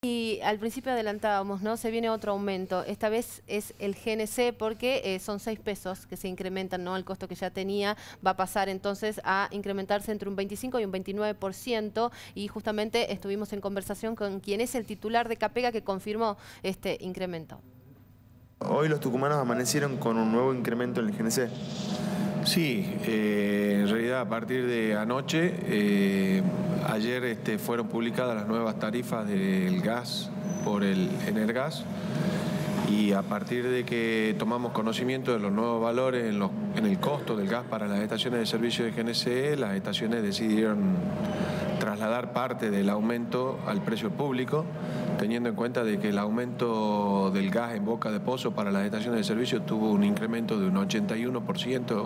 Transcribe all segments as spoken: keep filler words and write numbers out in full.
Y al principio adelantábamos, ¿no? Se viene otro aumento. Esta vez es el G N C porque eh, son seis pesos que se incrementan, ¿no? El costo que ya tenía va a pasar entonces a incrementarse entre un veinticinco y un veintinueve por ciento. Y justamente estuvimos en conversación con quien es el titular de Capega que confirmó este incremento. Hoy los tucumanos amanecieron con un nuevo incremento en el G N C. Sí, eh, en realidad a partir de anoche, eh, ayer este, fueron publicadas las nuevas tarifas del gas por el Energas y a partir de que tomamos conocimiento de los nuevos valores en, los, en el costo del gas para las estaciones de servicio de G N C, las estaciones decidieron trasladar parte del aumento al precio público, teniendo en cuenta de que el aumento del gas en boca de pozo para las estaciones de servicio tuvo un incremento de un ochenta y uno por ciento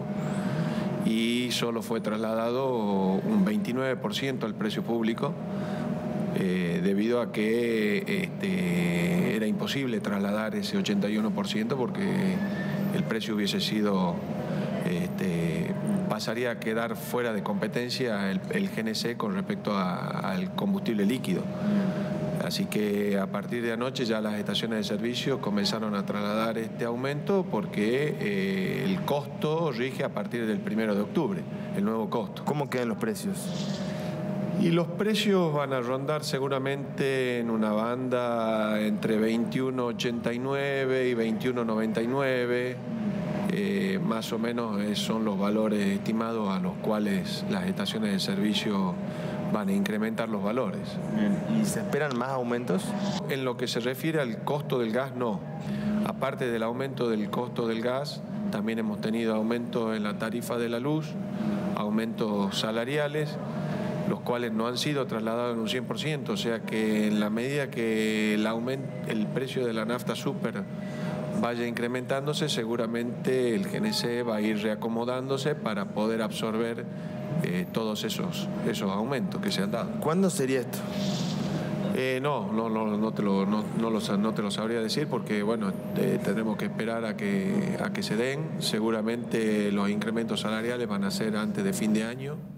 y solo fue trasladado un veintinueve por ciento al precio público, eh, debido a que este, era imposible trasladar ese ochenta y uno por ciento porque el precio hubiese sido... Este, pasaría a quedar fuera de competencia el, el G N C con respecto a, al combustible líquido. Así que a partir de anoche ya las estaciones de servicio comenzaron a trasladar este aumento porque eh, el costo rige a partir del primero de octubre, el nuevo costo. ¿Cómo quedan los precios? Y los precios van a rondar seguramente en una banda entre veintiuno ochenta y nueve y veintiuno noventa y nueve. Eh, más o menos son los valores estimados a los cuales las estaciones de servicio van a incrementar los valores. Bien. ¿Y se esperan más aumentos? En lo que se refiere al costo del gas, no. Aparte del aumento del costo del gas, también hemos tenido aumentos en la tarifa de la luz, aumentos salariales, los cuales no han sido trasladados en un cien por ciento, o sea que en la medida que el, aumento, el precio de la nafta super vaya incrementándose, seguramente el G N C va a ir reacomodándose para poder absorber eh, todos esos, esos aumentos que se han dado. ¿Cuándo sería esto? Eh, no, no, no, no, te lo, no, no, lo, no te lo sabría decir porque bueno, eh, tendremos que esperar a que, a que se den. Seguramente los incrementos salariales van a ser antes de fin de año.